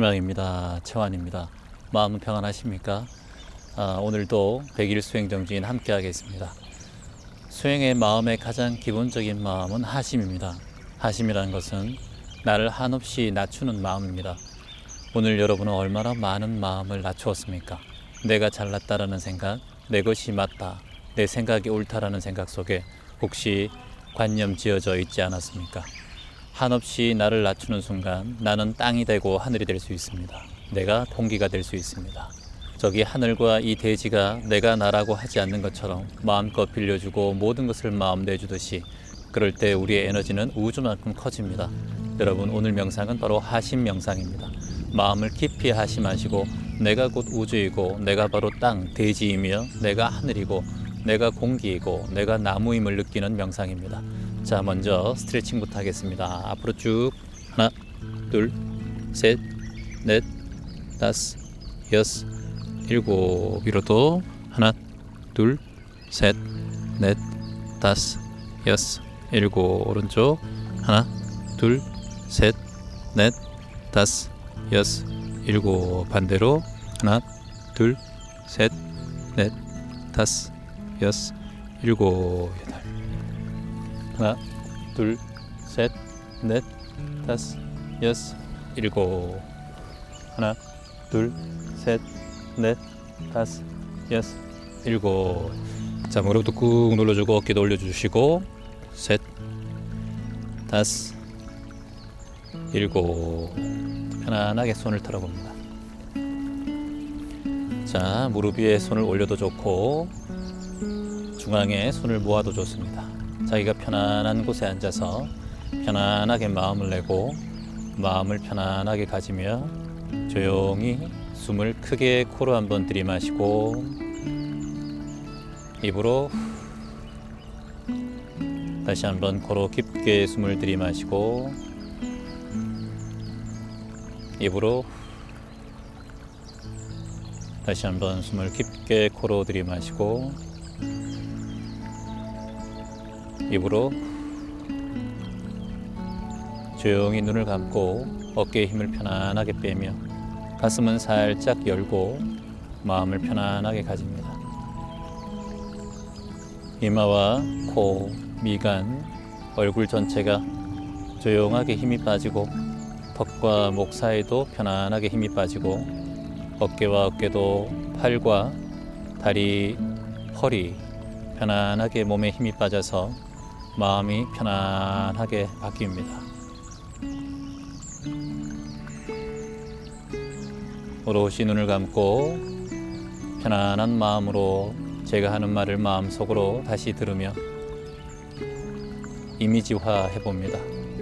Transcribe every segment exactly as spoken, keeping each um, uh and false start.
희망입니다. 채환입니다. 마음은 평안하십니까? 아, 오늘도 백일 수행정지인 함께 하겠습니다. 수행의 마음의 가장 기본적인 마음은 하심입니다. 하심이라는 것은 나를 한없이 낮추는 마음입니다. 오늘 여러분은 얼마나 많은 마음을 낮추었습니까? 내가 잘났다라는 생각, 내 것이 맞다, 내 생각이 옳다라는 생각 속에 혹시 관념 지어져 있지 않았습니까? 한없이 나를 낮추는 순간 나는 땅이 되고 하늘이 될 수 있습니다. 내가 공기가 될 수 있습니다. 저기 하늘과 이 대지가 내가 나라고 하지 않는 것처럼 마음껏 빌려주고 모든 것을 마음 내주듯이 그럴 때 우리의 에너지는 우주만큼 커집니다. 여러분, 오늘 명상은 바로 하심 명상입니다. 마음을 깊이 하심하시고 내가 곧 우주이고 내가 바로 땅, 대지이며 내가 하늘이고 내가 공기이고 내가 나무임을 느끼는 명상입니다. 자, 먼저 스트레칭부터 하겠습니다. 앞으로 쭉 하나, 둘, 셋, 넷, 다섯, 여섯, 일곱. 위로도 하나, 둘, 셋, 넷, 다섯, 여섯, 일곱. 오른쪽 하나, 둘, 셋, 넷, 다섯, 여섯, 일곱. 반대로 하나, 둘, 셋, 넷, 다섯, 여섯, 일곱, 여덟. 하나, 둘, 셋, 넷, 다섯, 여섯, 일곱. 하나, 둘, 셋, 넷, 다섯, 여섯, 일곱. 자, 무릎도 꾹 눌러주고 어깨도 올려주시고 셋, 다섯, 일곱. 편안하게 손을 털어봅니다. 자, 무릎 위에 손을 올려도 좋고 중앙에 손을 모아도 좋습니다. 자기가 편안한 곳에 앉아서 편안하게 마음을 내고 마음을 편안하게 가지며 조용히 숨을 크게 코로 한번 들이마시고 입으로 다시 한번 코로 깊게 숨을 들이마시고 입으로 다시 한번 숨을 깊게 코로 들이마시고 입으로 조용히 눈을 감고 어깨에 힘을 편안하게 빼며 가슴은 살짝 열고 마음을 편안하게 가집니다. 이마와 코, 미간, 얼굴 전체가 조용하게 힘이 빠지고 턱과 목 사이도 편안하게 힘이 빠지고 어깨와 어깨도 팔과 다리, 허리 편안하게 몸에 힘이 빠져서 마음이 편안하게 바뀝니다. 오롯이 눈을 감고 편안한 마음으로 제가 하는 말을 마음속으로 다시 들으며 이미지화 해봅니다.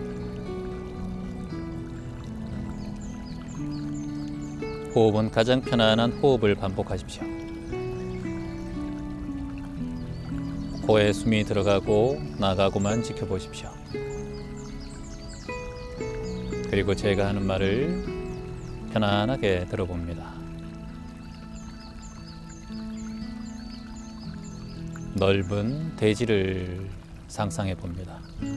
호흡은 가장 편안한 호흡을 반복하십시오. 코에 숨이 들어가고 나가고만 지켜보십시오. 그리고 제가 하는 말을 편안하게 들어봅니다. 넓은 대지를 상상해 봅니다.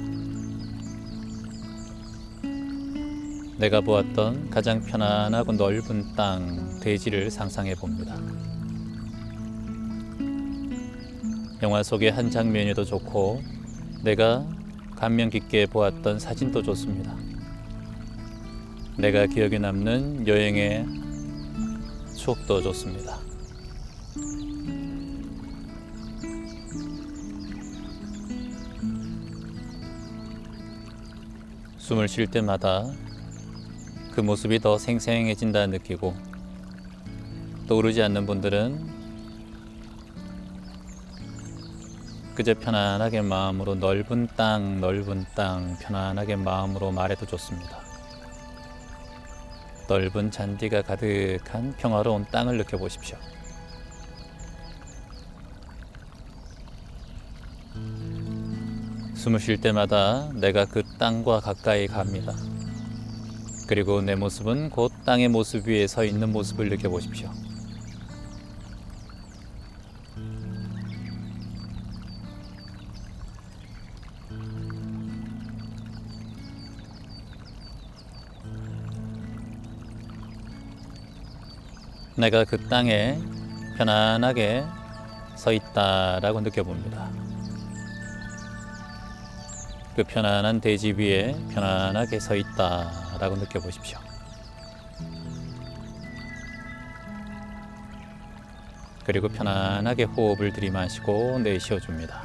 내가 보았던 가장 편안하고 넓은 땅, 대지를 상상해 봅니다. 영화 속의 한 장면이도 좋고 내가 감명 깊게 보았던 사진도 좋습니다. 내가 기억에 남는 여행의 추억도 좋습니다. 숨을 쉴 때마다 그 모습이 더 생생해진다 느끼고 떠오르지 않는 분들은 그저 편안하게 마음으로 넓은 땅, 넓은 땅 편안하게 마음으로 말해도 좋습니다. 넓은 잔디가 가득한 평화로운 땅을 느껴보십시오. 숨을 쉴 때마다 내가 그 땅과 가까이 갑니다. 그리고 내 모습은 곧 땅의 모습 위에 서 있는 모습을 느껴보십시오. 내가 그 땅에 편안하게 서 있다라고 느껴봅니다. 그 편안한 대지 위에 편안하게 서 있다라고 느껴보십시오. 그리고 편안하게 호흡을 들이마시고 내쉬어줍니다.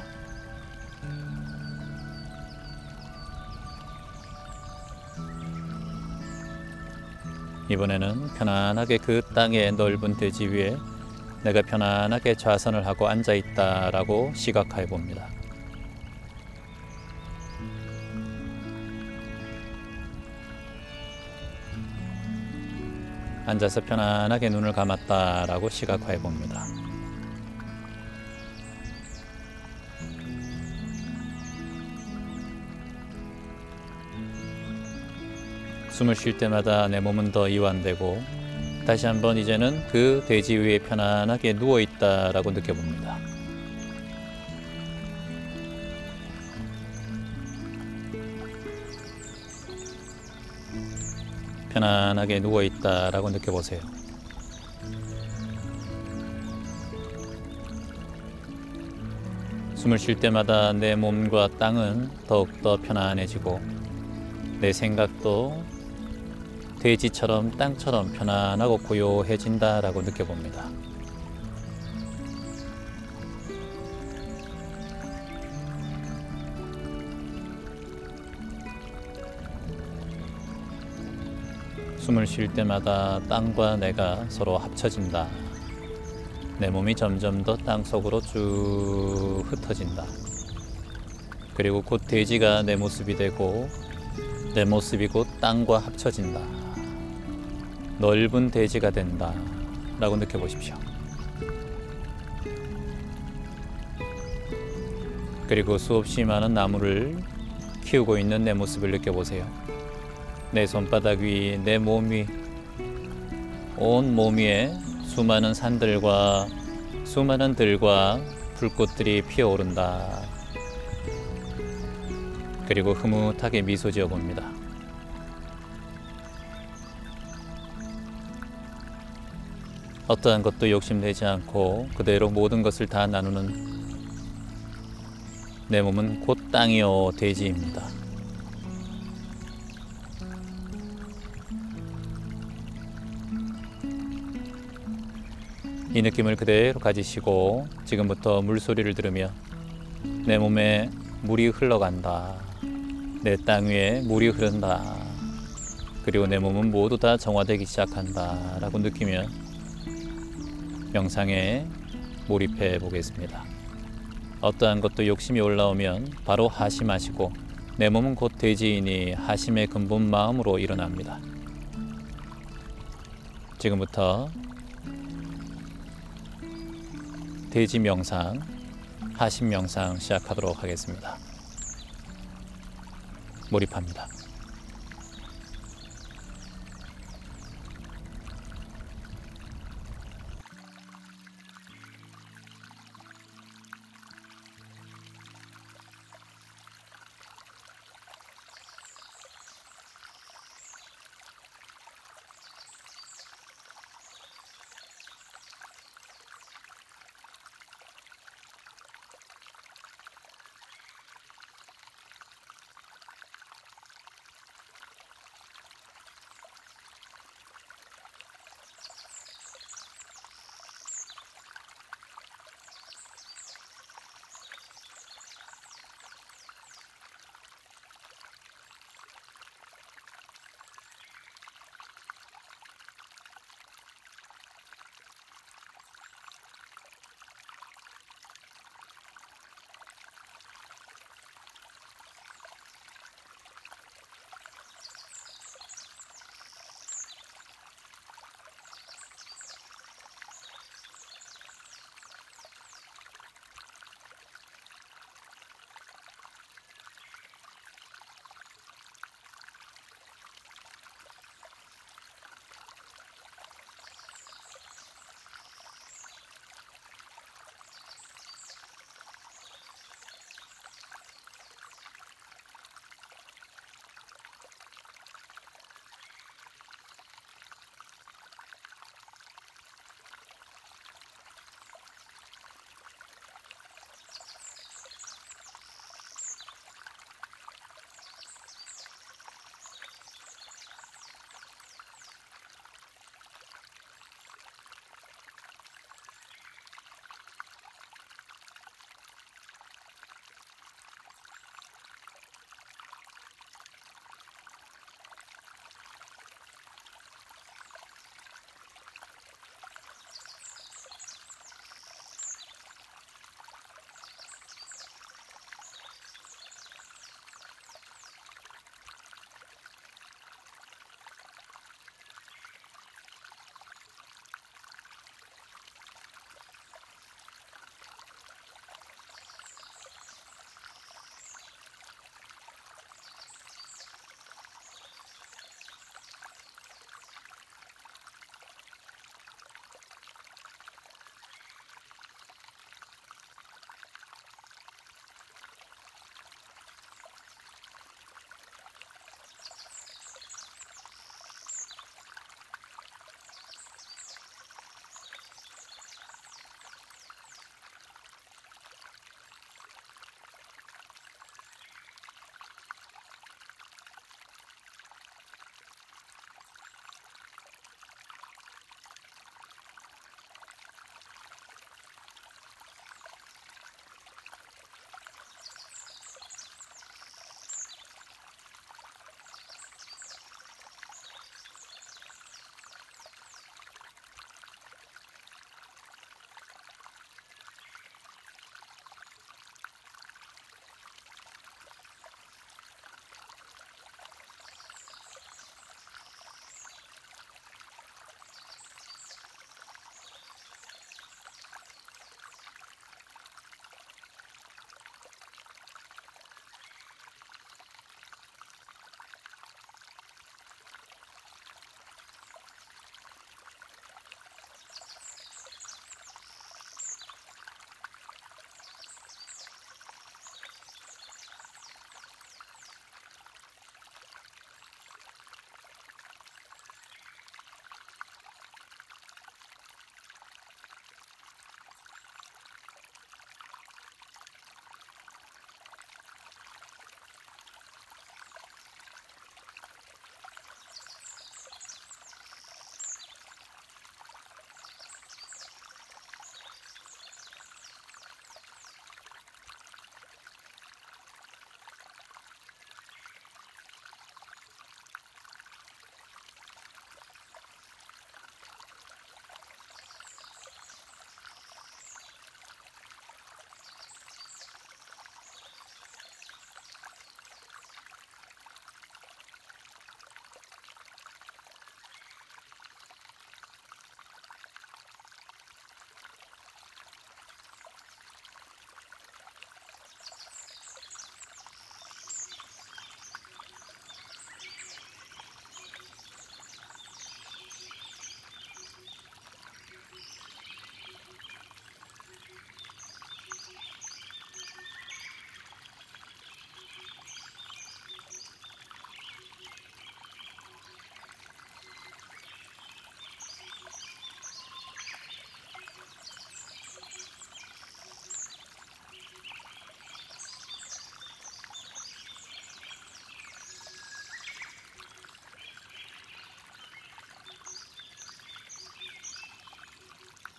이번에는 편안하게 그 땅의 넓은 대지 위에 내가 편안하게 좌선을 하고 앉아있다라고 시각화해 봅니다. 앉아서 편안하게 눈을 감았다라고 시각화해 봅니다. 숨을 쉴 때마다 내 몸은 더 이완되고 다시 한번 이제는 그 대지 위에 편안하게 누워 있다라고 느껴봅니다. 편안하게 누워 있다라고 느껴보세요. 숨을 쉴 때마다 내 몸과 땅은 더욱더 편안해지고 내 생각도 대지처럼 땅처럼 편안하고 고요해진다라고 느껴봅니다. 숨을 쉴 때마다 땅과 내가 서로 합쳐진다. 내 몸이 점점 더 땅속으로 쭉 흩어진다. 그리고 곧 대지가 내 모습이 되고 내 모습이 곧 땅과 합쳐진다. 넓은 대지가 된다 라고 느껴보십시오. 그리고 수없이 많은 나무를 키우고 있는 내 모습을 느껴보세요. 내 손바닥 위, 내 몸 위, 온 몸 위에 수많은 산들과 수많은 들과 불꽃들이 피어오른다. 그리고 흐뭇하게 미소 지어 봅니다. 어떠한 것도 욕심내지 않고 그대로 모든 것을 다 나누는 내 몸은 곧 땅이요 대지입니다. 이 느낌을 그대로 가지시고 지금부터 물소리를 들으며 내 몸에 물이 흘러간다. 내 땅 위에 물이 흐른다. 그리고 내 몸은 모두 다 정화되기 시작한다 라고 느끼며 명상에 몰입해 보겠습니다. 어떠한 것도 욕심이 올라오면 바로 하심하시고 내 몸은 곧 대지이니 하심의 근본 마음으로 일어납니다. 지금부터 대지 명상, 하심 명상 시작하도록 하겠습니다. 몰입합니다.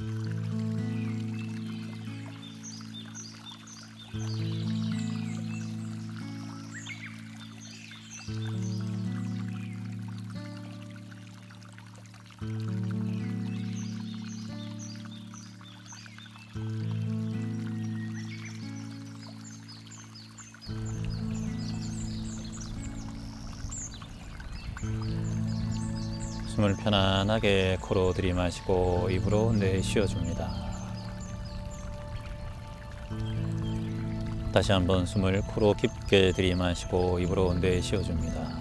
숨을 편안하게 코로 들이마시고 입으로 내쉬어줍니다. 다시 한번 숨을 코로 깊게 들이마시고 입으로 내쉬어줍니다.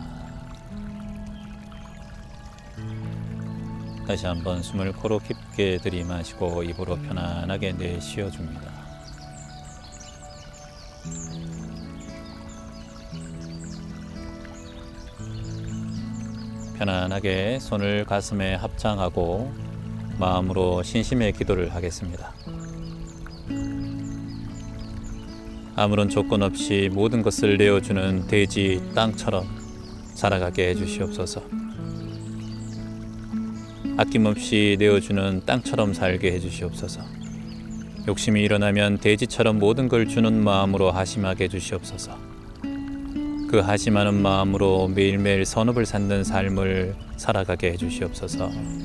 다시 한번 숨을 코로 깊게 들이마시고 입으로 편안하게 내쉬어줍니다. 편안하게 손을 가슴에 합장하고 마음으로 신심의 기도를 하겠습니다. 아무런 조건 없이 모든 것을 내어주는 대지 땅처럼 살아가게 해주시옵소서. 아낌없이 내어주는 땅처럼 살게 해주시옵소서. 욕심이 일어나면 대지처럼 모든 걸 주는 마음으로 하심하게 해주시옵소서. 그 하심하는 마음으로 매일매일 선업을 쌓는 삶을 살아가게 해주시옵소서.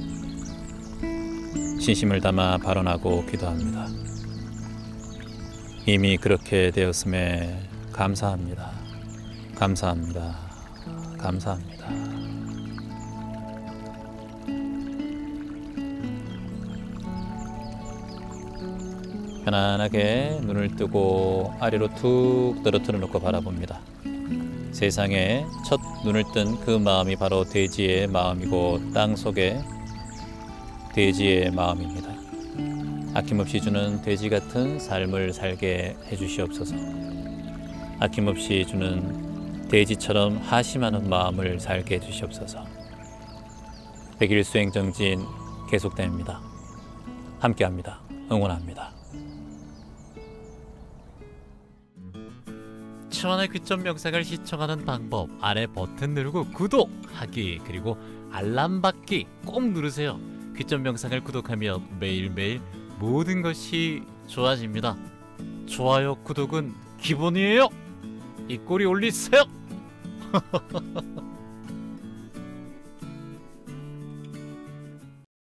신심을 담아 발언하고 기도합니다. 이미 그렇게 되었음에 감사합니다. 감사합니다. 감사합니다. 편안하게 눈을 뜨고 아래로 툭 떨어뜨려 놓고 바라봅니다. 세상에 첫 눈을 뜬 그 마음이 바로 대지의 마음이고 땅 속의 대지의 마음입니다. 아낌없이 주는 돼지 같은 삶을 살게 해주시옵소서. 아낌없이 주는 돼지처럼 하심하는 마음을 살게 해주시옵소서. 백일 수행 정진 계속됩니다. 함께합니다. 응원합니다. 시원한 귀점 명상을 시청하는 방법 아래 버튼 누르고 구독하기 그리고 알람 받기 꼭 누르세요. 귀점 명상을 구독하면 매일매일 모든 것이 좋아집니다. 좋아요 구독은 기본이에요. 이 꼬리 올리세요.